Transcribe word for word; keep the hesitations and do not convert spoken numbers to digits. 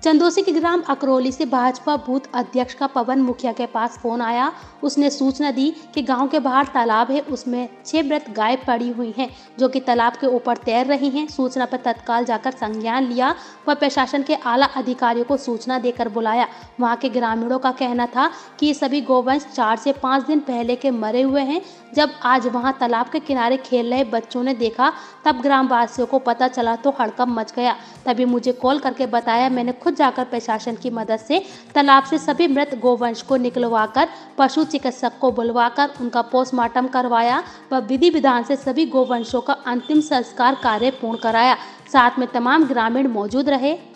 चंदौसी के ग्राम अकरौली से भाजपा बूथ अध्यक्ष का पवन मुखिया के पास फोन आया। उसने सूचना दी कि गांव के बाहर तालाब है, उसमें छह मृत गाय पड़ी हुई हैं जो कि तालाब के ऊपर तैर रही हैं। सूचना पर तत्काल जाकर संज्ञान लिया व प्रशासन के आला अधिकारियों को सूचना देकर बुलाया। वहां के ग्रामीणों का कहना था कि सभी गोवंश चार से पाँच दिन पहले के मरे हुए हैं। जब आज वहां तालाब के किनारे खेल रहे बच्चों ने देखा तब ग्रामवासियों को पता चला तो हड़कंप मच गया। तभी मुझे कॉल करके बताया। मैंने खुद जाकर प्रशासन की मदद से तालाब से सभी मृत गोवंश को निकलवाकर पशु चिकित्सक को बुलवाकर उनका पोस्टमार्टम करवाया व विधि विधान से सभी गोवंशों का अंतिम संस्कार कार्य पूर्ण कराया। साथ में तमाम ग्रामीण मौजूद रहे।